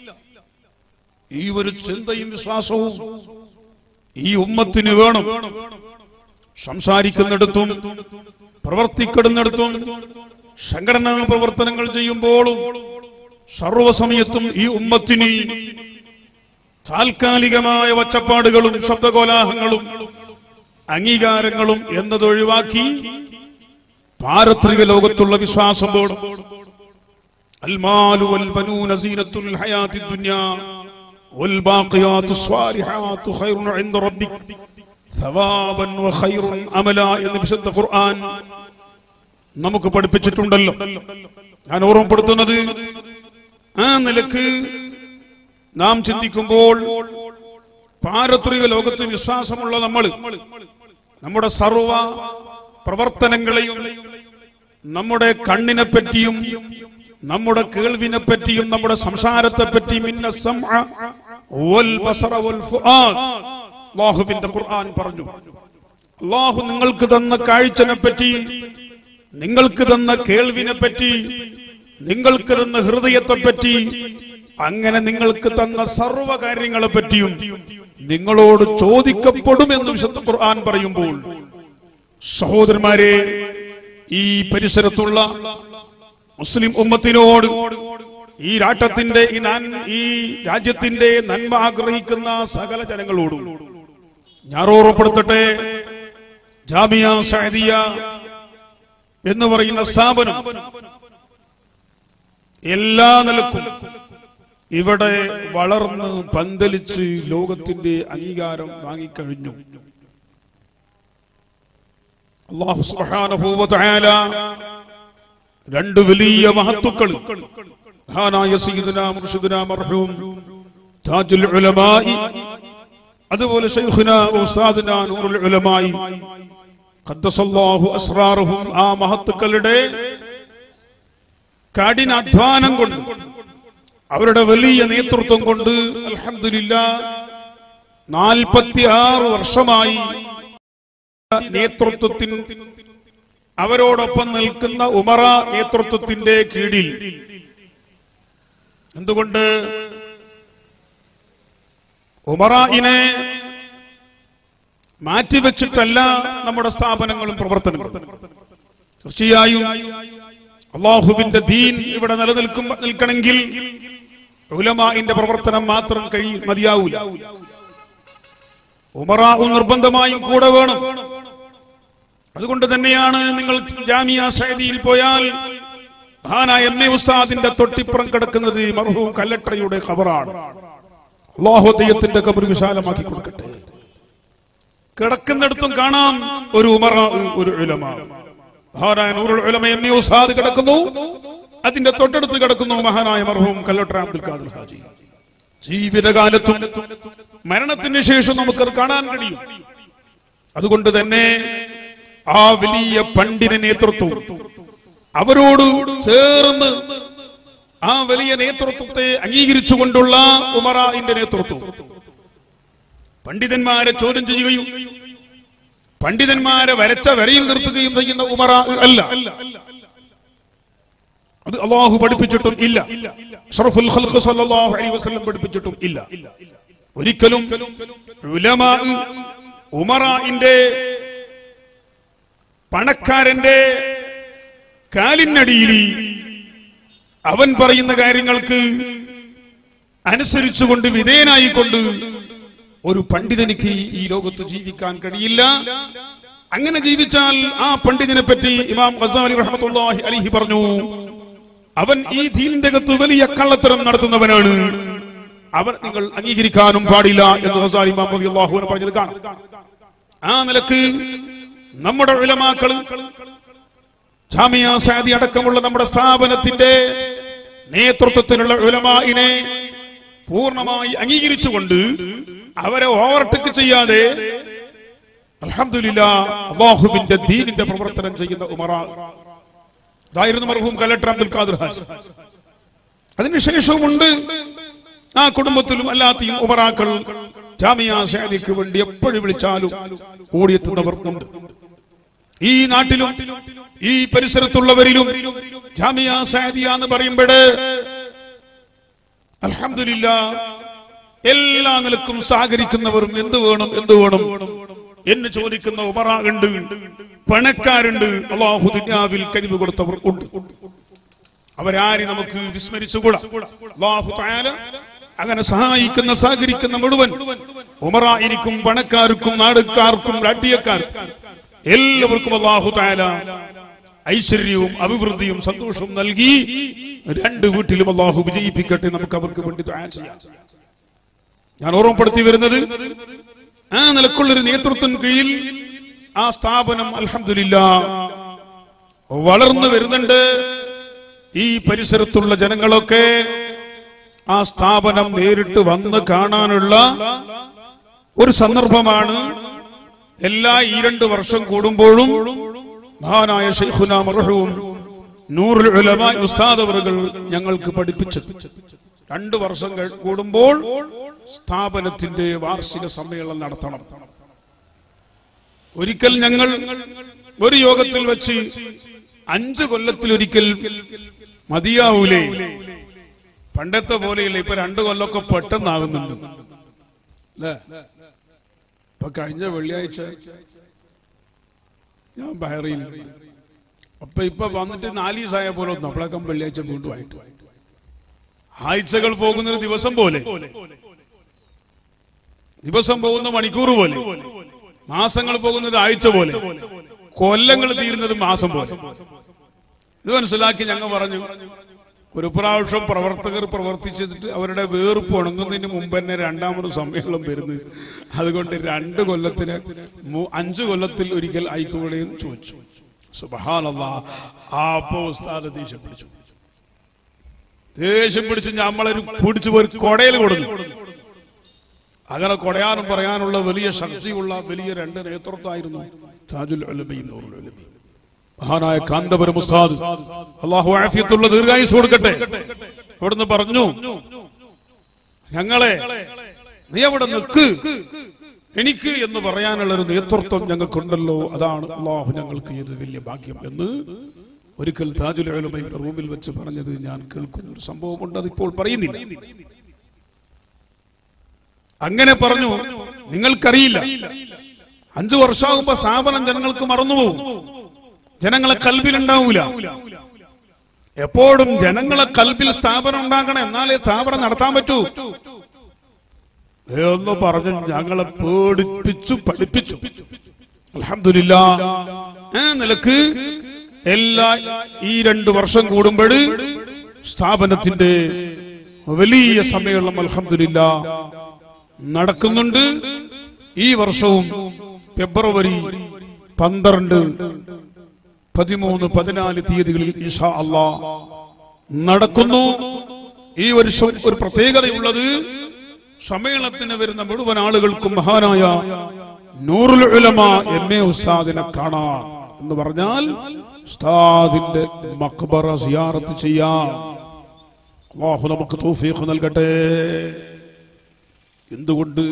ഈ ഒരു ചിന്തയും വിശ്വാസവും ഈ ഉമ്മത്തിന് വേണം. സംസാരിക്കുന്നിടത്തും പ്രവർത്തിക്കുന്നിടത്തും സംഘടനാ പ്രവർത്തനങ്ങൾ ചെയ്യുമ്പോഴും സർവസമയത്തും ഈ ഉമ്മത്തിന് താൽക്കാലികമായ വച്ചപ്പാടുകളും ശബ്ദകോലാഹങ്ങളും അംഗീകാരങ്ങളും എന്നതൊഴിവാക്കി പാരത്രിക ലോകത്തുള്ള വിശ്വാസം വേണം. അൽമാലു വൽ ബനൂന സീനത്തുൽ ഹയാത്തിദ് ദുനിയാ വൽ ബാഖിയാത്തുസ് സ്വാലിഹാത്തു ഖൈറുൻ ഇൻദ റബ്ബിക് സവാബൻ വഖൈറുൻ അമല എന്ന് വിശുദ്ധ ഖുർആൻ നമുക്ക് പഠിപ്പിച്ചിട്ടുണ്ടല്ലോ. ഞാൻ ഓർമ്മപ്പെടുത്തുന്നത്, ആ നിലക്ക് നാം ചിന്തിക്കുമ്പോൾ പാരത്രിക ലോകത്ത് വിശ്വാസമുള്ള നമ്മൾ നമ്മുടെ സർവ പ്രവർത്തനങ്ങളെയും, നമ്മുടെ കണ്ണിനെ പറ്റിയും നമ്മുടെ കേൾവിനെ പറ്റിയും നമ്മുടെ സംസാരത്തെ പറ്റിയും അല്ലാഹുവിന്റെ ഖുർആൻ പറഞ്ഞു. അല്ലാഹു നിങ്ങൾക്ക് തന്ന കാഴ്ചനെ പറ്റി, നിങ്ങൾക്ക് തന്ന കേൾവിനെ പറ്റി, നിങ്ങൾക്ക് തന്ന ഹൃദയത്തെപ്പറ്റി, അങ്ങനെ നിങ്ങൾക്ക് തന്ന സർവ്വ കാര്യങ്ങളെ പറ്റിയും നിങ്ങളോട് ചോദിക്കപ്പെടുമെന്ന് വിശുദ്ധ ഖുർആൻ പറയുമ്പോൾ, സഹോദരന്മാരെ, ഈ പരിസരത്തുള്ള മുസ്ലിം ഉമ്മത്തിനോട്, ഈ രാഷ്ട്രത്തിന്റെ ഈ രാജ്യത്തിന്റെ നന്മ ആഗ്രഹിക്കുന്ന സകല ജനങ്ങളോടും ഞാൻ ഓർമ്മപ്പെടുത്തട്ടെ, ജാമിയ സഅദിയ എന്ന് പറയുന്ന സ്ഥാപനം എല്ലാ നിലക്കും ഇവിടെ വളർന്ന് പന്തലിച്ച് ലോകത്തിന്റെ അംഗീകാരം വാങ്ങിക്കഴിഞ്ഞു. അല്ലാഹു സുബ്ഹാനഹു വ തആല രണ്ട് വലിയ മഹത്തുക്കൾ, മഹാനായ സയ്യിദുനാ മുർഷിദുനാ മർഹൂം താജുൽ ഉലമായി, അതുപോലെ ശൈഖുനാ ഉസ്താദുനാ നൂറുൽ ഉലമായി ഖദ്ദസല്ലാഹു അസ്റാറുഹും, ആ മഹത്തുക്കളുടെ കഠിനാധ്വാനം കൊണ്ട്, അവരുടെ വലിയ നേതൃത്വം കൊണ്ട് അൽഹംദുലില്ലാഹ് 46 വർഷമായി നേതൃത്വത്തിന് അവരോടൊപ്പം നിൽക്കുന്ന ഉമറ നേതൃത്വത്തിന്റെ കീഴിൽ. എന്തുകൊണ്ട് ഉമറയിനെ മാറ്റിവെച്ചിട്ടല്ല നമ്മുടെ സ്ഥാപനങ്ങളും പ്രവർത്തനങ്ങളും. തീർച്ചയായും അല്ലാഹുവിന്റെ ദീൻ ഇവിടെ നിൽക്കണമെങ്കിൽ ഉലമാഇന്റെ പ്രവർത്തനം മാത്രം മതിയാവൂല. ഉമറാഉ നിർബന്ധമായും കൂടെ വേണം. അതുകൊണ്ട് തന്നെയാണ് നിങ്ങൾ ജാമിയ സഅദിയിൽ പോയാൽ മഹാനായ എം എ ഉസ്താദിന്റെ തൊട്ടിപ്പുറം കിടക്കുന്നത് മർഹൂം കല്ലട്ടയുടെ ഖബറാണ്. അല്ലാഹു അദ്ദേഹത്തിന്റെ ഖബർ വിശാലമാക്കി കൊടുക്കട്ടെ. കിടക്കുന്നിടത്തും കാണാം ഒരു ഉമറ, ഒരു ഉലമ. മഹാനായ നൂറുൽ ഉലമ എം എ ഉസ്താദ് കിടക്കുന്നു, അതിന്റെ തൊട്ടടുത്ത് കിടക്കുന്നു മഹാനായ മർഹൂം കല്ലട്ട അബ്ദുൽ ഖാദിർ ഹാജി. ജീവിതകാലത്തും മരണത്തിന് ശേഷം നമുക്ക് കാണാൻ കഴിയും. അതുകൊണ്ട് തന്നെ ആ വലിയ പണ്ഡിത നേതൃത്വം, അവരോട് ചേർന്ന് ആ വലിയ നേതൃത്വത്തെ അംഗീകരിച്ചുകൊണ്ടുള്ള ഉമറാഇന്റെ നേതൃത്വം, പണ്ഡിതന്മാരെ ചോദ്യം ചെയ്യുകയും പണ്ഡിതന്മാരെ വരച്ച വരയിൽ നിർത്തുകയും ചെയ്യുന്ന ഉമറാ അല്ല. അത് അല്ലാഹു പഠിപ്പിച്ചിട്ടും ഇല്ല, അഷ്റഫുൽ ഖൽഖ് സല്ലല്ലാഹു അലൈഹി വസല്ലം പഠിപ്പിച്ചിട്ടും ഇല്ല. ഒരിക്കലും ഉലമാ ഉമറാഇന്റെ പണക്കാരന്റെ കാലിനടിയിൽ അവൻ പറയുന്ന കാര്യങ്ങൾക്ക് അനുസരിച്ചുകൊണ്ട് വിധേയനായിക്കൊണ്ട് ഒരു പണ്ഡിതനിക്ക് ഈ ലോകത്ത് ജീവിക്കാൻ കഴിയില്ല. അങ്ങനെ ജീവിച്ചാൽ ആ പണ്ഡിതനെ പറ്റി ഇമാം ഗസാലി റഹ്മത്തുള്ളാഹി അലൈഹി പറഞ്ഞു, അവൻ ഈ ദീനിന്റെ അകത്ത് വലിയ കള്ളത്തരം നടത്തുന്നവനാണ്, അവൻ നിങ്ങൾ അംഗീകരിക്കാനും പാടില്ല എന്ന് ഗസാലി ഇമാം റളിയല്ലാഹു അൻഹു പറഞ്ഞത് കാണാം. ആ നിലക്ക് നമ്മുടെ ഉലമാക്കൾ, ജാമിയ സഅദി അടക്കമുള്ള നമ്മുടെ സ്ഥാപനത്തിന്റെ നേതൃത്വത്തിലുള്ള ഉലമാഇനെ പൂർണ്ണമായി അംഗീകരിച്ചുകൊണ്ട് അവരെ ഓവർടേക്ക് ചെയ്യാതെ അൽഹംദുലില്ലാഹ് അല്ലാഹുവിന്റെ ദീനിന്റെ പ്രവർത്തനം ചെയ്യുന്ന ഉമറാ ഇതായിരുന്നു മർഹൂം കലക്ടർ അബ്ദുൽ ഖാദിർ ഹാജി. അതിനുശേഷവുമുണ്ട് ആ കുടുംബത്തിലും അല്ലാത്തയും ഉമറാക്കൾ ജാമിയ സഅദിക്ക് വേണ്ടി എപ്പോഴും വിളിച്ചാലും ഓടിയെത്തുന്നവർക്കുണ്ട്. ഈ നാട്ടിലും ഈ പരിസരത്തുള്ളവരിലും ജാമിയ സഅദിയ എന്ന് പറയുമ്പോൾ അൽഹംദുലില്ലാഹ് എല്ലാ നിലക്കും സഹകരിക്കുന്നവരും എന്ത് വേണം എന്ന് ചോദിക്കുന്ന ഉമറാ ഉണ്ട്, പണക്കാരുണ്ട്, അല്ലാഹു ദുനിയാവിൽ കഴിവ് കൊടുത്തവർ ഉണ്ട്. അവരാരും നമുക്ക് വിസ്മരിച്ചുകൂടാ. അല്ലാഹു തആല അങ്ങനെ സഹായിക്കുന്ന സഹകരിക്കുന്ന മുഴുവൻ ഉമറാഇനിക്കും പണക്കാർക്കും നാടുകാർക്കും രാഷ്ട്രീയക്കാർക്കും എല്ലാവർക്കും അല്ലാഹു തആല ഐശ്വര്യവും അഭിവൃദ്ധിയും സന്തോഷവും നൽകി രണ്ട് വീട്ടിലും അല്ലാഹു വിജയിപ്പിക്കട്ടെ. നമുക്ക് അവർക്ക് വേണ്ടി ദുആ ചെയ്യാം. ഞാൻ ഓർമ്മപ്പെടുത്തി വരുന്നത്, ആ നിലക്കുള്ളൊരു നേതൃത്വം കീഴിൽ ആ സ്ഥാപനം അൽഹംദുലില്ലാഹ് വളർന്നു വരുന്നുണ്ട്. ഈ പരിസരത്തുള്ള ജനങ്ങളൊക്കെ ആ സ്ഥാപനം നേരിട്ട് വന്ന് കാണാനുള്ള ഒരു സന്ദർഭമാണ്. എല്ലാ 2 വർഷം കൂടുമ്പോഴും മഹാനായ ശൈഖുനാ മർഹൂം നൂറുൽ ഉലമാ ഉസ്താദ് അവറുകൾ ഞങ്ങൾക്ക് പഠിപ്പിച്ചത് 2 വർഷം കൂടുമ്പോൾ സ്ഥാപനത്തിന്റെ വാർഷിക സമ്മേളനം നടത്തണം. ഒരിക്കൽ ഞങ്ങൾ ഒരു യോഗത്തിൽ വെച്ച് 5 കൊല്ലത്തിലൊരിക്കൽ മതിയാവൂലേ? പണ്ടത്തെ പോലെയില്ല, ഇപ്പൊ 2 കൊല്ലമൊക്കെ പെട്ടെന്നാകുന്നുണ്ട് അല്ലേ? ഇപ്പൊ കഴിഞ്ഞ വെള്ളിയാഴ്ച ഞാൻ ബഹ്റൈനിൽ, ഇപ്പൊ വന്നിട്ട് 4 ദിവസമായ പോലെ ഒന്നും, അപ്പോഴേക്കും വെള്ളിയാഴ്ച വീണ്ടും ആയിട്ട്. ആഴ്ചകൾ പോകുന്നത് ദിവസം പോലെ, ദിവസം പോകുന്ന മണിക്കൂർ പോലെ, മാസങ്ങൾ പോകുന്നത് ആഴ്ച പോലെ, കൊല്ലങ്ങൾ തീരുന്നത് മാസം പോലെ. ഇത് മനസ്സിലാക്കി ഞങ്ങൾ പറഞ്ഞു, ഒരു പ്രാവശ്യം പ്രവർത്തകർ പ്രവർത്തിച്ചിട്ട് അവരുടെ വേർപ്പ് ഉണങ്ങുന്നതിന് മുമ്പ് തന്നെ 2ാമത് സമ്മേളനം വരുന്നത്. അതുകൊണ്ട് 2 കൊല്ലത്തിന് 5 കൊല്ലത്തിൽ ഒരിക്കൽ ആയിക്കോളെയും ചോദിച്ചു. സുബ്ഹാനല്ലാഹ്. അപ്പോ ഉസ്താദ് ദേഷ്യം പിടിച്ച് നമ്മളൊരു പിടിച്ചു ഒരു കൊടയിൽ കൊടുത്തു. അങ്ങനെ കൊടയാനും പറയാനുള്ള വലിയ ശക്തിയുള്ള വലിയ 2 നേതൃത്വമായിരുന്നു താജുൽ ഉലമയും നൂറുൽ ഉലമയും. മഹാനായ കാന്തപുരം ഉസ്താദ്, അല്ലാഹു ആഫിയത്തുള്ള ദീർഘായുസ് കൊടുക്കട്ടെ, അവിടുന്ന് പറഞ്ഞു, ഞങ്ങളെ നീ അവിടെ നിൽക്ക്, എനിക്ക് എന്ന് പറയാനുള്ള ഒരു നേതൃത്വം ഞങ്ങൾക്കുണ്ടല്ലോ, അതാണ് അല്ലാഹു ഞങ്ങൾക്ക് ഇത് വലിയ ഭാഗ്യം എന്ന് ഒരിക്കൽ താജുൽ ഉലമയുടെ റൂമിൽ വെച്ച് പറഞ്ഞത് ഞാൻ കേൾക്കുന്ന ഒരു സംഭവമുണ്ട്. അതിപ്പോൾ പറയുന്നില്ല. അങ്ങനെ പറഞ്ഞു. നിങ്ങൾക്കറിയില്ല, 5 വർഷമാകുമ്പോ സ്ഥാപനം ജനങ്ങൾക്ക് മറന്നുപോകും, ജനങ്ങളെ കൽബിൽ ഉണ്ടാവൂല. എപ്പോഴും ജനങ്ങളെ കൽബിൽ സ്ഥാപനം ഉണ്ടാകണം, എന്നാലേ സ്ഥാപനം നടത്താൻ പറ്റൂ എന്ന് പറഞ്ഞു ഞങ്ങളെ പേടിപ്പിച്ചു, പഠിപ്പിച്ചു. അൽഹംദുലില്ലാഹ്. നിലക്ക് ഈ 2 വർഷം കൂടുമ്പോൾ സ്ഥാപനത്തിന്റെ വലിയ സമ്മേളനം അൽഹംദുലില്ലാഹ് നടക്കുന്നുണ്ട്. ഈ വർഷവും ഫെബ്രുവരി 12, 13, 14 തീയതികളിൽ ഇൻഷാ അല്ലാഹ് നടക്കുന്നു. ഈ വർഷം ഒരു പ്രത്യേകതയുള്ളത്, സമ്മേളനത്തിന് വരുന്ന മുഴുവൻ ആളുകൾക്കും മഹാനായ നൂറുൽ ഉലമ MA ഉസ്താദിനെ കാണാം എന്ന് പറഞ്ഞാൽ ഉസ്താദിന്റെ മഖ്ബറ സിയാറത്ത് ചെയ്യാം. അല്ലാഹു നമുക്ക് തൗഫീഖ് നൽകട്ടെ. എന്തുകൊണ്ട്?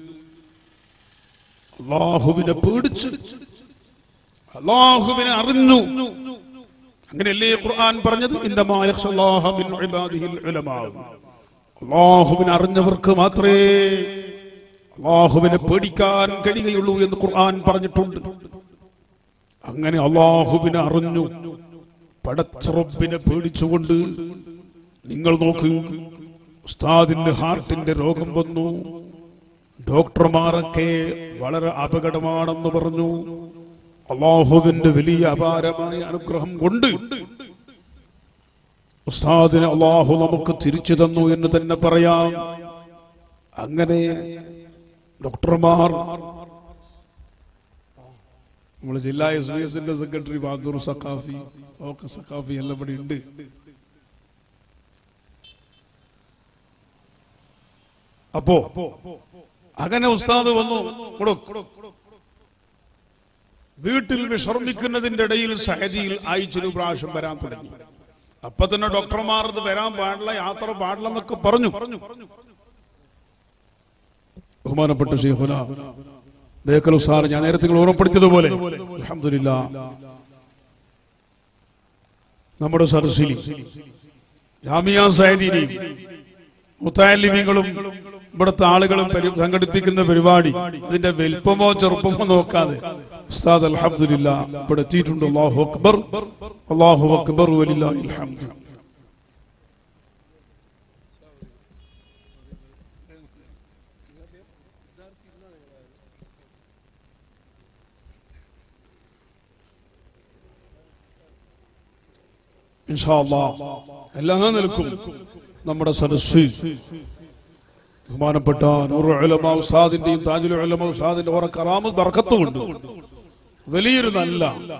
അല്ലാഹുവിനെ പേടിച്ച്, അല്ലാഹുവിനെ അറിഞ്ഞു. അങ്ങനെയല്ലേ ഖുർആൻ പറഞ്ഞത്, ഇന്നമാ യഖ്ശല്ലാഹ മിൻ ഇബാദിഹിൽ ഉലമാ. അല്ലാഹുവിനെ അറിഞ്ഞവർക്ക് മാത്രമേ അല്ലാഹുവിനെ പേടിക്കാൻ കഴിയുകയുള്ളൂ എന്ന് ഖുർആൻ പറഞ്ഞിട്ടുണ്ട്. അങ്ങനെ അല്ലാഹുവിനെ അറിഞ്ഞു, പടച്ച റബ്ബിനെ പേടിച്ചുകൊണ്ട് നിങ്ങൾ നോക്ക്, ഉസ്താദിന്റെ ഹാർട്ടിന്റെ രോഗം വന്നു. ഡോക്ടർമാരൊക്കെ വളരെ അപകടമാണെന്ന് പറഞ്ഞു. അല്ലാഹുവിന്റെ വലിയ അപാരമായ അനുഗ്രഹം കൊണ്ട് ഉസ്താദിനെ അല്ലാഹു നമുക്ക് തിരിച്ചു തന്നു എന്ന് തന്നെ പറയാം. അങ്ങനെ ഡോക്ടർമാർ, നമ്മുടെ ജില്ലാ SVSന്റെ സെക്രട്ടറി ബഹാദൂർ സഖാഫി, സഖാഫി എല്ലാം ഇവിടെ ഉണ്ട്. അപ്പോ അങ്ങനെ ഉസ്താദ് വന്നു. വീട്ടിൽ വിശ്രമിക്കുന്നതിന്റെ ഇടയിൽ സഹജിയിൽ ആഴ്ചയിൽ പ്രാവശ്യം വരാൻ തുടങ്ങി. അപ്പൊ തന്നെ ഡോക്ടർമാർ ഇത് വരാൻ പാടില്ല, യാത്ര പാടില്ല എന്നൊക്കെ പറഞ്ഞു. ബഹുമാനപ്പെട്ട ശൈഖുന ബേക്കൽ ഉസ്താദ്, ഞാൻ നേരത്തെ ഓർമ്മപ്പെടുത്തിയതുപോലെ അൽഹംദുലില്ലാഹ് നമ്മുടെ സദസ്സിൽ ജാമിയ സയ്യിദിനി മുതഅല്ലിമീങ്ങളും ഇവിടുത്തെ ആളുകളും സംഘടിപ്പിക്കുന്ന പരിപാടി, അതിന്റെ വലിപ്പമോ ചെറുപ്പമോ നോക്കാതെ ഉസ്താദ് അൽഹംദുലില്ലാഹ് ഇവിടെ എത്തിയിട്ടുണ്ട്. അല്ലാഹു അക്ബർ, അല്ലാഹു അക്ബർ വലില്ലാഹിൽ ഹംദ്. ഇൻഷാ അല്ലാഹ് എല്ലാ നിലക്കും നമ്മുടെ സദസ്സ് ബഹുമാനപ്പെട്ട നൂറുൽ ഉലമ ഉസ്താദിന്റെയും താജുൽ ഉലമ ഉസ്താദിന്റെ ഓരോ കറാമത്ത് ബർക്കത്തും ഉണ്ട്. വലിയൊരു നല്ല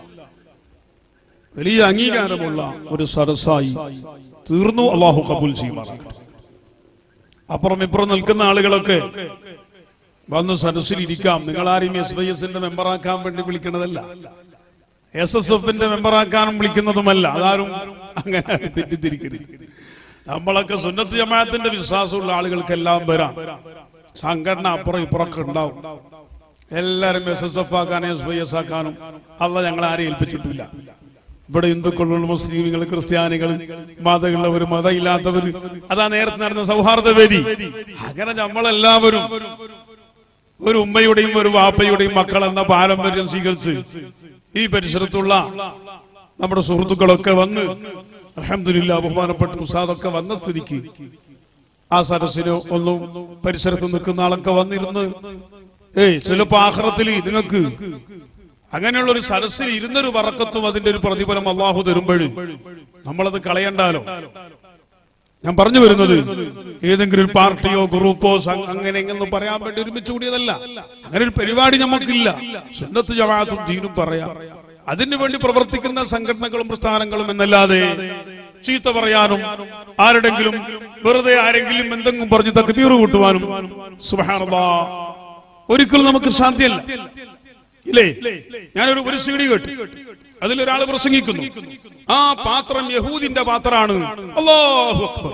വലിയ അംഗീകാരമുള്ള ഒരു സദസ്സായി തീർന്നു. അല്ലാഹു ഖബൂൽ ചെയ്യുമാറാകട്ടെ. അപ്പുറം ഇപ്പുറം നിൽക്കുന്ന ആളുകളൊക്കെ വന്ന് സദസ്സിൽ ഇരിക്കാം. നിങ്ങൾ ആരെയും SYSന്റെ മെമ്പറാക്കാൻ വേണ്ടി വിളിക്കുന്നതല്ല, SSFന്റെ മെമ്പറാക്കാനും വിളിക്കുന്നതുമല്ല. അതാരും അങ്ങനെ തെറ്റിദ്ധരിക്കരുത്. നമ്മളൊക്കെ സുന്നത്ത് ജമാഅത്തിന്റെ വിശ്വാസമുള്ള ആളുകൾക്കെല്ലാം വരാം. സംഘടന അപ്പുറം ഇപ്പുറമൊക്കെ ഉണ്ടാവും. എല്ലാരും SSF ആക്കാനും SYS ആക്കാനും അല്ലാഹ് ഞങ്ങളെ ആരെയും ഏൽപ്പിച്ചിട്ടില്ല. ഇവിടെ ഹിന്ദുക്കളുള്ള മുസ്ലിമുകൾ, ക്രിസ്ത്യാനികൾ, മതമുള്ളവർ, മതമില്ലാത്തവർ, അതാ നേരത്തെ നടന്ന സൗഹാർദ്ദ വേദി. അങ്ങനെ നമ്മളെല്ലാവരും ഒരു ഉമ്മയുടെയും ഒരു വാപ്പയുടെയും മക്കൾ എന്ന പാരമ്പര്യം സ്വീകരിച്ച് ഈ പരിസരത്തുള്ള നമ്മുടെ സുഹൃത്തുക്കളൊക്കെ വന്ന് അൽഹംദുലില്ലാഹ് ബഹുമാനപ്പെട്ട ഉസ്താദൊക്കെ വന്ന സ്ഥിതിക്ക് ആ സദസ്സിന് ഒന്നും പരിസരത്ത് നിൽക്കുന്ന ആളൊക്കെ വന്നിരുന്ന് ചിലപ്പോ ആഖിറത്തിൽ നിങ്ങൾക്ക് അങ്ങനെയുള്ള ഒരു സദസ്സിൽ ഇരുന്നൊരു ബറക്കത്തും അതിന്റെ ഒരു പ്രതിഫലം അള്ളാഹു തരുമ്പോൾ നമ്മളത് കളയണ്ടാലോ. ഞാൻ പറഞ്ഞു വരുന്നത് ഏതെങ്കിലും ഒരു പാർട്ടിയോ ഗ്രൂപ്പോ അങ്ങനെ എങ്ങനെയൊന്നും പറയാൻ വേണ്ടി ഒരുമിച്ച് കൂടിയതല്ല. അങ്ങനെ ഒരു പരിപാടി നമുക്കില്ല. സുന്നത്ത് ജമാഅത്തും ദീനും പറയാം. അതിനു വേണ്ടി പ്രവർത്തിക്കുന്ന സംഘടനകളും പ്രസ്ഥാനങ്ങളും എന്നല്ലാതെ ചീത്ത പറയാനും ആരുടെങ്കിലും വെറുതെ ആരെങ്കിലും എന്തെങ്കിലും പറഞ്ഞ് തക്ബീർ കൂട്ടുവാനും സുബ്ഹാനല്ലാഹ് ഒരിക്കലും നമുക്ക് സാധ്യമല്ല. ഇല്ലേ? ഞാനൊരു CD കേട്ടു. അതിലൊരാൾ പ്രസംഗിക്കുന്നു, ആ പാത്രം യഹൂദിന്റെ പാത്രമാണ്. അല്ലാഹു അക്ബർ.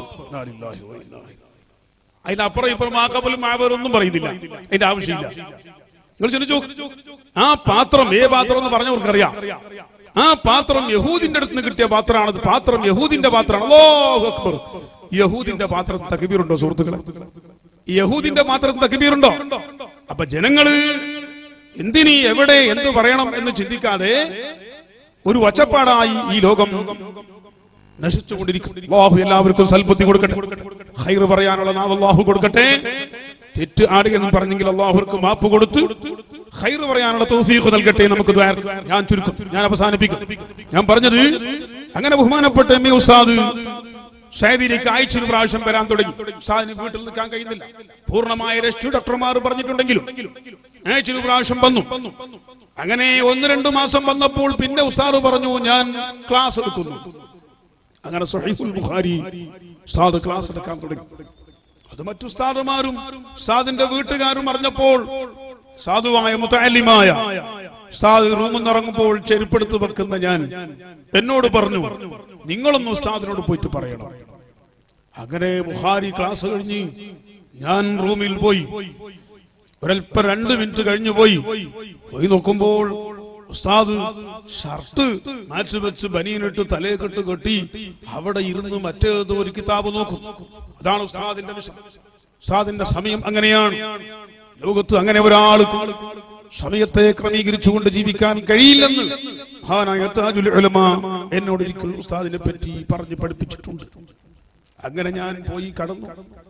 അതിനപ്പുറം ഇപ്പുറം ആകബലും മാബലും ഒന്നും പറയുന്നില്ല. അതിന്റെ ആവശ്യമില്ല. നിങ്ങൾ ചിന്തിച്ചു, ആ പാത്രം പാത്രം എന്ന് പറഞ്ഞവർക്കറിയാം. ആ പാത്രം യഹൂദിന്റെ അടുത്ത് നിന്ന് കിട്ടിയ പാത്രമാണ്. പാത്രം യഹൂദിന്റെ പാത്രമാണ്. അല്ലാഹു അക്ബർ. യഹൂദിന്റെ പാത്രത്തിൽ തക്ബീറുണ്ടോ സുഹൃത്തുക്കളെ? യഹൂദിന്റെ പാത്രത്തിൽ തക്ബീറുണ്ടോ? അപ്പൊ ജനങ്ങള് എന്തിനീ എവിടെ എന്ത് പറയണം എന്ന് ചിന്തിക്കാതെ ഒരു ഒച്ചപ്പാടായി ഈ ലോകം നശിച്ചുകൊണ്ടിരിക്കും. അല്ലാഹു എല്ലാവർക്കും സൽബുദ്ധി കൊടുക്കട്ടെ, ഖൈർ പറയാനുള്ള നാവ് അല്ലാഹു കൊടുക്കട്ടെ. തെറ്റ് ആടുകയെന്ന് പറഞ്ഞെങ്കിൽ അല്ലാഹുവിற்கு മാപ്പ് കൊടുത്ത് ഖൈർ പറയാനുള്ള തൗഫീഖ് നൽകട്ടെ. നമുക്ക് ദുആ. ഞാൻ ചുരുക്കും, ഞാൻ അവസാനിപ്പിക്കും. ഞാൻ പറഞ്ഞത് അങ്ങനെ ബഹുമാനപ്പെട്ട എം എ ഉസ്താദ് ഷാദിലേക്ക് ആഴ്ചയിൽ പ്രാവശ്യം വരാൻ തുടങ്ങി. ഉസ്താദിന് വീട്ടിൽ നിൽക്കാൻ കഴിയുന്നില്ല. പൂർണ്ണമായ റെസ്റ്റ് ഡോക്ടർമാർ പറഞ്ഞിട്ടുണ്ടെങ്കിലും ആഴ്ചയിൽ പ്രാവശ്യം വന്നു. അങ്ങനെ 1-2 മാസം വന്നപ്പോൾ പിന്നെ ഉസ്താദ് പറഞ്ഞു, ഞാൻ ക്ലാസ് എടുക്കുന്നു. അങ്ങനെ സ്വഹീഹുൽ ബുഖാരി ഉസ്താദ് ക്ലാസ് എടുക്കാൻ തുടങ്ങി. അത് മറ്റു ഉസ്താദുമാരും ഉസ്താദിന്റെ വീട്ടുകാരും അറിഞ്ഞപ്പോൾ സാധുവായ മുതഅല്ലിമായ ഉസ്താദ് റൂമിൽ നിന്ന് ഇറങ്ങുമ്പോൾ ചെരുപ്പെടുത്ത് വെക്കുന്ന ഞാൻ എന്നോട് പറഞ്ഞു, നിങ്ങളൊന്ന് ഉസ്താദിനോട് പോയിട്ട് പറയണം. അങ്ങനെ ബുഖാരി ക്ലാസ് കഴിഞ്ഞ് ഞാൻ റൂമിൽ പോയി. ഒരല്പം 2 മിനിറ്റ് കഴിഞ്ഞു പോയി നോക്കുമ്പോൾ ഉസ്താദ് ഷർട്ട് മാറ്റിവെച്ച് ബനിയനിട്ട് തലയെക്കെട്ട് കെട്ടി അവിടെ ഇരുന്ന് മറ്റേതോ ഒരു കിതാബ് നോക്കും. അതാണ് ഉസ്താദിന്റെ വിഷയം. ഉസ്താദിന്റെ സമയം അങ്ങനെയാണ്. ലോകത്ത് അങ്ങനെ ഒരാൾക്ക് സമയത്തെ ക്രമീകരിച്ചുകൊണ്ട് ജീവിക്കാൻ കഴിയില്ലെന്ന് മഹാനായ താജുൽ ഉലമ എന്നോട് ഒരിക്കൽ ഉസ്താദിനെ പറ്റി പറഞ്ഞ് പഠിപ്പിച്ചിട്ടുണ്ട്. അങ്ങനെ ഞാൻ പോയി കടന്നു.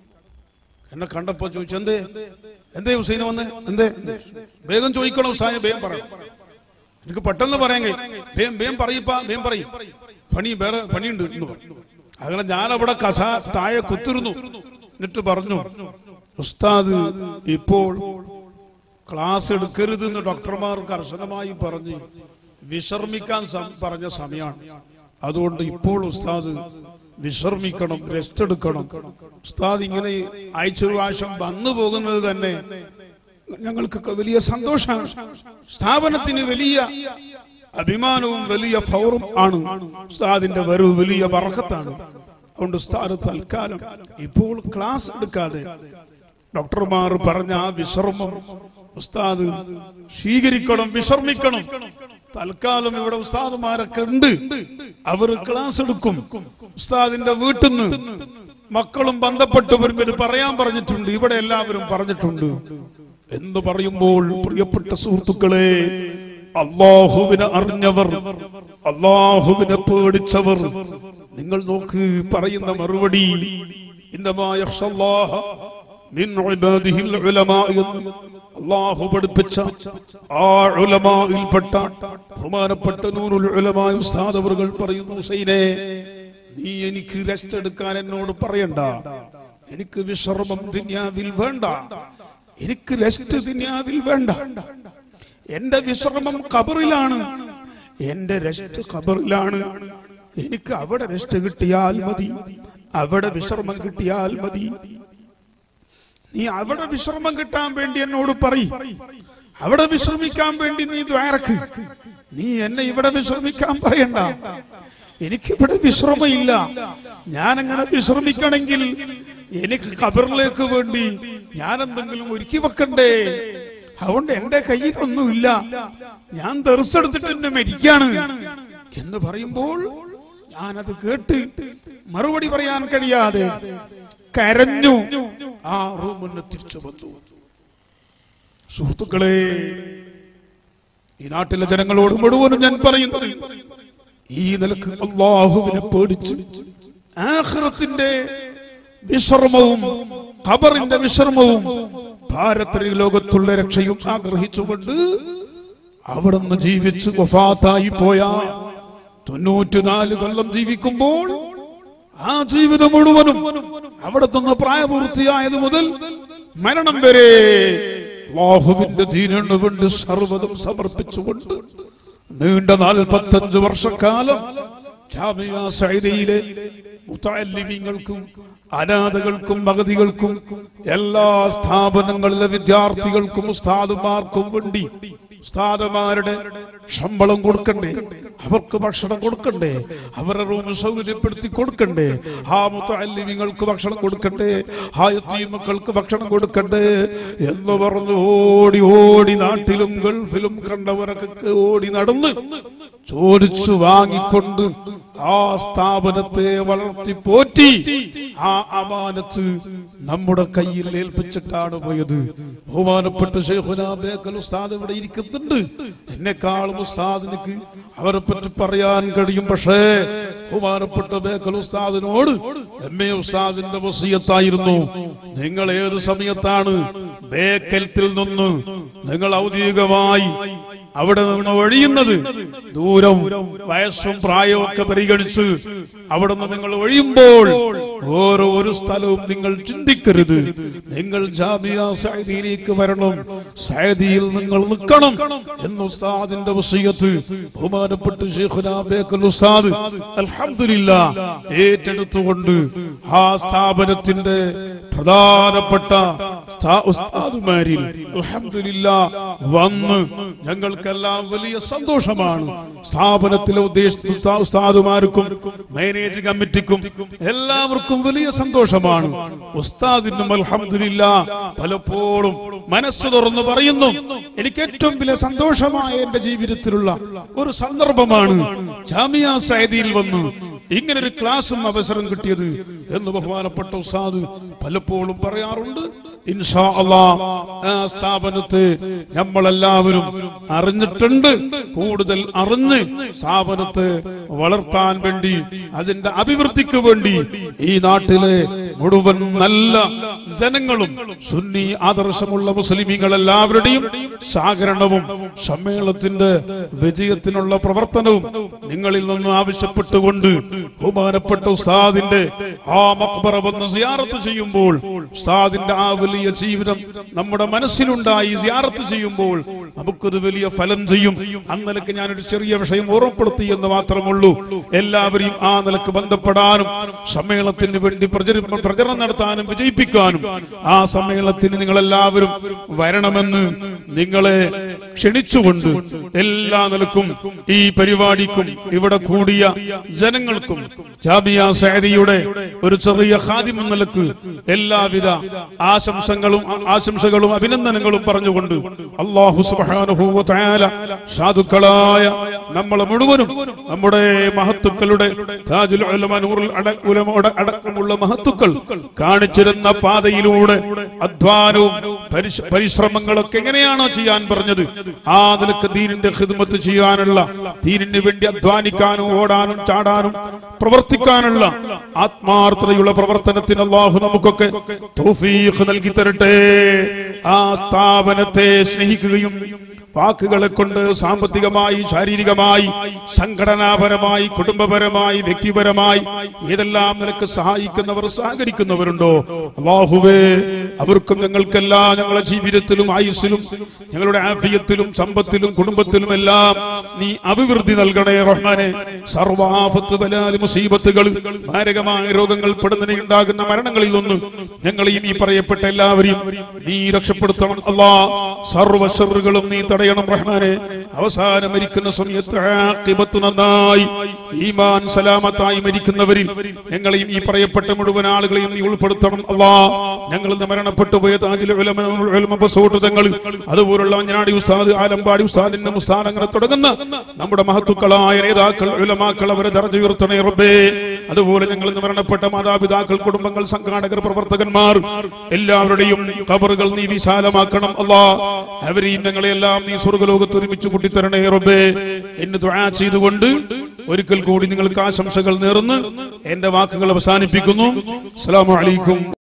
എന്നെ കണ്ടപ്പോ ചോദിച്ചു, എന്തേ ഹുസൈന് വന്നേ? വേഗം ചോദിക്കണം ഉസ്താദിനെ, വേഗം പറയണം. എനിക്ക് പെട്ടെന്ന് പറയാൻ കഴിയും. വേഗം പറയും, വേറെ പണിയുണ്ട് എന്ന് പറഞ്ഞു. അങ്ങനെ ഞാനവിടെ താഴെ കുത്തിരുന്നു. എന്നിട്ട് പറഞ്ഞു, ഉസ്താദ് ഇപ്പോൾ ക്ലാസ് എടുക്കരുത് എന്ന് ഡോക്ടർമാർ കർശനമായി പറഞ്ഞ് വിശ്രമിക്കാൻ പറഞ്ഞ സമയമാണ്. അതുകൊണ്ട് ഇപ്പോൾ ഉസ്താദ് വിശ്രമിക്കണം, റെസ്റ്റ് എടുക്കണം. ഉസ്താദ് ഇങ്ങനെ ആഴ്ച പ്രാവശ്യം വന്നു പോകുന്നത് തന്നെ ഞങ്ങൾക്കൊക്കെ വലിയ സന്തോഷമാണ്. സ്ഥാപനത്തിന് വലിയ അഭിമാനവും വലിയ ഫൗറും ആണ്. ഉസ്താദിന്റെ വരവ് വലിയ ബറക്കത്താണ്. അതുകൊണ്ട് ഉസ്താദ് തൽക്കാലം ഇപ്പോൾ ക്ലാസ് എടുക്കാതെ ഡോക്ടർമാർ പറഞ്ഞ ആ വിശ്രമം ഉസ്താദ് സ്വീകരിക്കണം, വിശ്രമിക്കണം. തൽക്കാലം ഇവിടെ ഉസ്താദുമാരൊക്കെ ഉണ്ട്, അവർ ക്ലാസ് എടുക്കും. ഉസ്താദിന്റെ വീട്ടിൽ നിന്ന് മക്കളും ബന്ധപ്പെട്ടവരും ഇത് പറയാൻ പറഞ്ഞിട്ടുണ്ട്. ഇവിടെ എല്ലാവരും പറഞ്ഞിട്ടുണ്ട് എന്ന് പറയുമ്പോൾ പ്രിയപ്പെട്ട സുഹൃത്തുക്കളെ, അല്ലാഹുവിനെ അറിഞ്ഞവർ, അല്ലാഹുവിനെ പേടിച്ചവർ, നിങ്ങൾ നോക്ക് പറയുന്ന മറുപടി ഇന്നമാ യഖ്ഷല്ലാഹ മിൻ ഇബാദിഹിൽ ഉലമാ എന്ന് അല്ലാഹു പഠിപ്പിച്ച ആ ഉലമായിൽപ്പെട്ട ബഹുമാനപ്പെട്ട നൂറുൽ ഉലമാ ഉസ്താദ് അവറുകൾ പറയുന്നു, ഹുസൈനെ നീ എനിക്ക് റെസ്റ്റ് എടുക്കാൻ എന്നോട് പറയണ്ട, എനിക്ക് വിശ്രമം ദുനിയാവിൽ വേണ്ട, എനിക്ക് റെസ്റ്റ് ദുനിയാവിൽ വേണ്ട. എന്റെ വിശ്രമം ഖബറിലാണ്, എന്റെ റെസ്റ്റ് ഖബറിലാണ്. എനിക്ക് അവിടെ റെസ്റ്റ് കിട്ടിയാൽ മതി, അവിടെ വിശ്രമം കിട്ടിയാൽ മതി. നീ അവിടെ വിശ്രമം കിട്ടാൻ വേണ്ടി എന്നോട് പറയ്, അവിടെ വിശ്രമിക്കാൻ വേണ്ടി നീ ദ്വാരക്ക്. നീ എന്നെ ഇവിടെ വിശ്രമിക്കാൻ പറയണ്ട, എനിക്കിവിടെ വിശ്രമമില്ല. ഞാൻ അങ്ങനെ വിശ്രമിക്കണമെങ്കിൽ എനിക്ക് ഖബറിലേക്ക് വേണ്ടി ഞാൻ എന്തെങ്കിലും ഒരുക്കി വെക്കണ്ടേ? അതുകൊണ്ട് എന്റെ കയ്യിലൊന്നുമില്ല, ഞാൻ ദർസ് എടുത്തിട്ട് എന്നെ മരിക്കാണ്. എന്ന് പറയുമ്പോൾ ഞാനത് കേട്ട് മറുപടി പറയാൻ കഴിയാതെ കരഞ്ഞു. ആ റൂമിന് തിരിച്ചു വന്നു. സുഹൃത്തുക്കളെ, ഈ നാട്ടിലെ ജനങ്ങളോട് മുഴുവനും ഞാൻ പറയുന്നത്, ഈ നിലക്ക് അല്ലാഹുവിനെ പേടിച്ച് ആഖിറത്തിന്റെ വിശ്രമവും ഖബറിന്റെ വിശ്രമവും പാരത്രിക ലോകത്തുള്ള രക്ഷയും ആഗ്രഹിച്ചുകൊണ്ട് അവിടുന്ന് ജീവിച്ച് വഫാത്തായി പോയ 94 കൊല്ലം ജീവിക്കുമ്പോൾ ആ ജീവിതം മുഴുവനും അവിടെ നിന്ന് പ്രായപൂർത്തിയായത് മുതൽ മരണം വരെ അല്ലാഹുവിന്റെ ദീനിനു വേണ്ടി സർവ്വതും സമർപ്പിച്ചുകൊണ്ട് നീണ്ട 45 വർഷക്കാലം ജാമിഅ സഈദിയിലെ മുതഅല്ലിമീങ്ങൾക്കും അനാഥകൾക്കും അഗതികൾക്കും എല്ലാ സ്ഥാപനങ്ങളിലെ വിദ്യാർത്ഥികൾക്കും ഉസ്താദുമാർക്കും വേണ്ടി ഉസ്താദുമാരുടെ ശമ്പളം കൊടുക്കണ്ടേ, അവർക്ക് ഭക്ഷണം കൊടുക്കണ്ടേ, അവരുടെ റൂം സൗകര്യപ്പെടുത്തി കൊടുക്കണ്ടേ, ആ മുതഅല്ലിമീങ്ങൾക്ക് ഭക്ഷണം കൊടുക്കണ്ടേ, ആ യതീമക്കൾക്ക് ഭക്ഷണം കൊടുക്കണ്ടേ എന്ന് പറഞ്ഞു ഓടി ഓടി നാട്ടിലും ഗൾഫിലും കണ്ടവരൊക്കെ ഓടി നടന്ന് ചോദിച്ചു വാങ്ങിക്കൊണ്ട് ആ സ്ഥാപനത്തെ വളർത്തി പോറ്റി ആ അമാനത്ത് നമ്മുടെ കയ്യിൽ ഏൽപ്പിച്ചിട്ടാണ് പോയത്. ബഹുമാനപ്പെട്ട ശൈഖുനാ ബേക്കൽ ഉസ്താദ് ഇവിടെ ഇരിക്കുന്നുണ്ട്. എന്നെക്കാളും ഉസ്താദിനിക്ക് അവരെ പറ്റി പറയാൻ കഴിയും. പക്ഷേ ബഹുമാനപ്പെട്ട ബേക്കൽ ഉസ്താദിനോട് എം.എ. ഉസ്താദിന്റെ വസിയത്തായിരുന്നു, നിങ്ങൾ ഏത് സമയത്താണ് ബേക്കലത്തിൽ നിന്ന് നിങ്ങൾ ഔദ്യോഗികമായി അവിടെ നിന്ന് ഒഴിയുന്നത്, ദൂരം വയസ്സും പ്രായവും ഒക്കെ പരിഗണിച്ച് അവിടെ നിന്ന് നിങ്ങൾ ഒഴിയുമ്പോൾ ഓരോ സ്ഥലവും നിങ്ങൾ ചിന്തിക്കരുത്, നിങ്ങൾ ജാമിഅ സഈദിയിലേക്ക് വരണം, സഈദിയിൽ നിങ്ങൾ നിൽക്കണം എന്ന് ഉസ്താദിന്റെ വസിയത്ത് ബഹുമാനപ്പെട്ട ശൈഖുനാ ബേക്കൽ ഉസ്താദ് അൽഹംദുലില്ലാഹ് ഏറ്റെടുത്തുകൊണ്ട് ആ സ്ഥാപനത്തിന്റെ പ്രധാനപ്പെട്ട ഉസ്താദുമാരിൽ അൽഹംദുലില്ലാഹ് വന്ന് ഞങ്ങൾക്കെല്ലാം വലിയ സന്തോഷമാണ്. സ്ഥാപനത്തിലെ ഉസ്താദുമാർക്കും മാനേജിംഗ് കമ്മിറ്റിക്കും എല്ലാവർക്കും വലിയ സന്തോഷമാണ്. ഉസ്താദിനും അൽഹംദുലില്ലാഹ് പലപ്പോഴും മനസ്സ് തുറന്ന് പറയുന്നു, എനിക്ക് ഏറ്റവും വലിയ സന്തോഷമായ എന്റെ ജീവിതത്തിലുള്ള ഒരു സന്ദർഭമാണ് ജാമിഅ സഈദിയിൽ വന്ന് ഇങ്ങനൊരു ക്ലാസും അവസരം കിട്ടിയത് എന്ന് ബഹുമാനപ്പെട്ട ഉസ്താദ് പലപ്പോഴും പറയാറുണ്ട്. ഇൻഷാ അല്ലാഹ് ആ സ്ഥാപനത്തെ നമ്മളെല്ലാവരും അറിഞ്ഞിട്ടുണ്ട്. കൂടുതൽ അറിഞ്ഞ് സ്ഥാപനത്തെ വളർത്താൻ വേണ്ടി, അതിന്റെ അഭിവൃദ്ധിക്ക് വേണ്ടി ഈ നാട്ടിലെ മുഴുവൻ നല്ല ജനങ്ങളും സുന്നി ആദർശമുള്ള മുസ്ലിമീങ്ങൾ എല്ലാവരുടെയും സഹകരണവും സമ്മേളനത്തിന്റെ വിജയത്തിനുള്ള പ്രവർത്തനവും നിങ്ങളിൽ നിന്ന് ആവശ്യപ്പെട്ടുകൊണ്ട് ബഹുമാനപ്പെട്ട ഉസ്താദിന്റെ ആ മഖ്ബറ വന്ന് സിയാറത്ത് ചെയ്യുമ്പോൾ, ഉസ്താദിന്റെ ആ വലിയ ജീവിതം നമ്മുടെ മനസ്സിലുണ്ടായി സിയാറത്ത് ചെയ്യുമ്പോൾ നമുക്കത് വലിയ ഫലം ചെയ്യും. അന്നലക്ക് ഞാനൊരു ചെറിയ വിഷയം ഓർമ്മപ്പെടുത്തി എന്ന് മാത്രമുള്ളൂ. എല്ലാവരെയും ആ നിലക്ക് ബന്ധപ്പെടാനും സമ്മേളനത്തിന് വേണ്ടി പ്രചരണം നടത്താനും വിജയിപ്പിക്കാനും ആ സമ്മേളനത്തിന് നിങ്ങളെല്ലാവരും വരണമെന്ന് നിങ്ങളെ ക്ഷണിച്ചുകൊണ്ട് എല്ലാ നിലക്കും ഈ പരിപാടിക്കും ഇവിടെ കൂടിയ ജനങ്ങൾക്കും ജാമിഅ സഈദിയുടെ ഒരു ചെറിയ ഖാദിം എന്ന നിലക്ക് എല്ലാവിധ ആശംസകളും അഭിനന്ദനങ്ങളും പറഞ്ഞുകൊണ്ട് അല്ലാഹു സുബ്ഹാനഹു വ തആല സാധുക്കളായ നമ്മളെ മുഴുവനും നമ്മുടെ മഹത്തുക്കളുടെ താജുൽ ഉലമ നൂറുൽ ഉലമയുടെ അടക്കമുള്ള മഹത്തുക്കൾ കാണിച്ചിരുന്ന പാതയിലൂടെ അധ്വാനവും പരിശ്രമങ്ങളൊക്കെ എങ്ങനെയാണോ ചെയ്യാൻ പറഞ്ഞത്, ആ നിലക്ക് ദീനിന്റെ ഖിദ്മത്ത് ചെയ്യാനുള്ള, ദീനിന് വേണ്ടി അധ്വാനിക്കാനും ഓടാനും ചാടാനും പ്രവർത്തിക്കാനുള്ള ആത്മാർത്ഥതയുള്ള പ്രവർത്തനത്തിന് അല്ലാഹു നമുക്കൊക്കെ തൗഫീഖ് നൽകി തരട്ടെ. ആ സ്ഥാപനത്തെ സ്നേഹിക്കുകയും വാക്കുകളെ കൊണ്ട് സാമ്പത്തികമായി, ശാരീരികമായി, സംഘടനാപരമായി, കുടുംബപരമായി, വ്യക്തിപരമായി ഏതെല്ലാം നിനക്ക് സഹായിക്കുന്നവർ, സഹകരിക്കുന്നവരുണ്ടോ അല്ലാഹുവേ, അവർക്കും ഞങ്ങൾക്കെല്ലാം ഞങ്ങളുടെ ജീവിതത്തിലും ആയുസ്സിലും ഞങ്ങളുടെ ആഫിയത്തിലും സമ്പത്തിലും കുടുംബത്തിലും എല്ലാം നീ അഭിവൃദ്ധി നൽകണേ റഹ്മാനെ. സർവ്വാഫത്ത് ബലാൽ മുസീബത്തുകൾ, മാരകമായ രോഗങ്ങൾ പെടുന്നതിനുണ്ടാകുന്ന മരണങ്ങളിൽ നിന്ന് ഞങ്ങളെയും ഈ പറയപ്പെട്ട എല്ലാവരെയും നീ രക്ഷ രക്ഷപ്പെടുത്തണം അല്ലാ. സർവ്വ ശർറുകളും നീ തടയണം റഹ്മാനെ. അവസാനം മരിക്കുന്ന സമയത്ത് ആഖിബത്ത് നന്നായി ഈമാൻ സലാമത്തായി മരിക്കുന്നവരിൽ ഞങ്ങളെയും ഈ പറയപ്പെട്ട മുഴുവൻ ആളുകളെയും നീ ഉൾപ്പെടുത്തണം അല്ലാ. ഞങ്ങൾ ഇന്ന് മരണപ്പെട്ടു പോയ താജിൽ ഉലമ ബസൂട്ടുതങ്ങൾ, അതുപോലുള്ള മഞ്ഞനാടി ഉസ്താദ്, ആലമ്പാടി ഉസ്താദിന്റെ മുസ്താൻ അങ്ങനെ തുടങ്ങുന്ന നമ്മുടെ മഹത്തുക്കളായ നേതാക്കൾ ഉലമാക്കൾ അവരെ ദർജ ഉയർത്തണേ റബ്ബേ. അതുപോലെ ഞങ്ങൾ ഇന്ന് മരണപ്പെട്ട മാതാപിതാക്കൾ, കുടുംബങ്ങൾ, സംഘാടകർ, പ്രവർത്തകന്മാർ എല്ലാവരുടെയും ഖബറുകൾ നീ വിശാലമാക്കണം അല്ലാ. അവരെയും ഞങ്ങളെല്ലാം നീ സ്വർഗ്ഗലോകത്ത് ഒരുമിച്ച് കൂട്ടിത്തരണേ റബ്ബേ എന്ന് ദുആ ചെയ്തുകൊണ്ട് ഒരിക്കൽ കൂടി നിങ്ങൾക്ക് ആശംസകൾ നേർന്ന് എന്റെ വാക്കുകൾ അവസാനിപ്പിക്കുന്നു. അസ്സലാമു അലൈക്കും.